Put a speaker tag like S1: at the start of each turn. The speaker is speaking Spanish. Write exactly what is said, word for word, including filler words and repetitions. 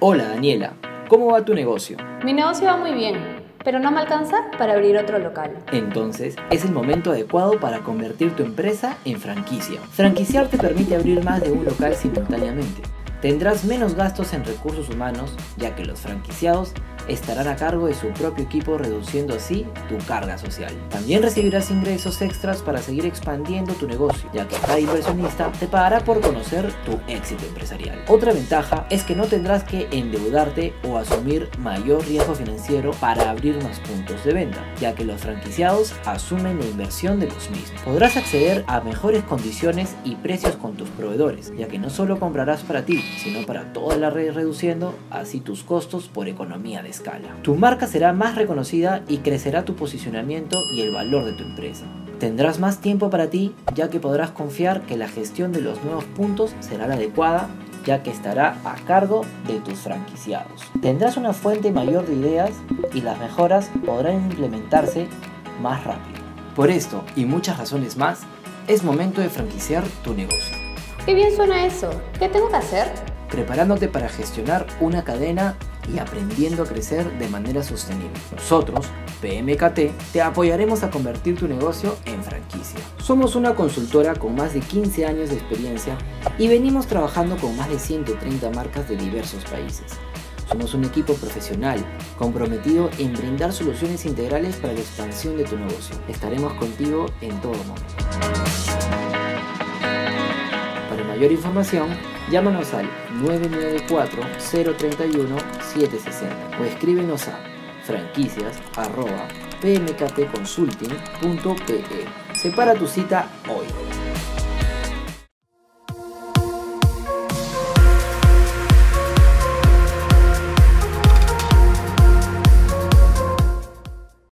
S1: Hola Daniela, ¿cómo va tu negocio?
S2: Mi negocio va muy bien, pero no me alcanza para abrir otro local.
S1: Entonces, es el momento adecuado para convertir tu empresa en franquicia. Franquiciar te permite abrir más de un local simultáneamente. Tendrás menos gastos en recursos humanos, ya que los franquiciados estarán a cargo de su propio equipo, reduciendo así tu carga social. También recibirás ingresos extras para seguir expandiendo tu negocio, ya que cada inversionista te pagará por conocer tu éxito empresarial. Otra ventaja es que no tendrás que endeudarte o asumir mayor riesgo financiero para abrir más puntos de venta, ya que los franquiciados asumen la inversión de los mismos. Podrás acceder a mejores condiciones y precios con tus proveedores, ya que no solo comprarás para ti, sino para toda la red, reduciendo así tus costos por economía de escala. Tu marca será más reconocida y crecerá tu posicionamiento y el valor de tu empresa. Tendrás más tiempo para ti, ya que podrás confiar que la gestión de los nuevos puntos será la adecuada, ya que estará a cargo de tus franquiciados. Tendrás una fuente mayor de ideas y las mejoras podrán implementarse más rápido. Por esto y muchas razones más, es momento de franquiciar tu negocio.
S2: ¡Qué bien suena eso! ¿Qué tengo que hacer?
S1: Preparándote para gestionar una cadena y aprendiendo a crecer de manera sostenible. Nosotros, P M K T, te apoyaremos a convertir tu negocio en franquicia. Somos una consultora con más de quince años de experiencia y venimos trabajando con más de ciento treinta marcas de diversos países. Somos un equipo profesional comprometido en brindar soluciones integrales para la expansión de tu negocio. Estaremos contigo en todo momento. Para mayor información, llámanos al nueve nueve cuatro, cero tres uno, siete seis cero o escríbenos a franquicias arroba p m k t consulting punto p e. Separa tu cita hoy.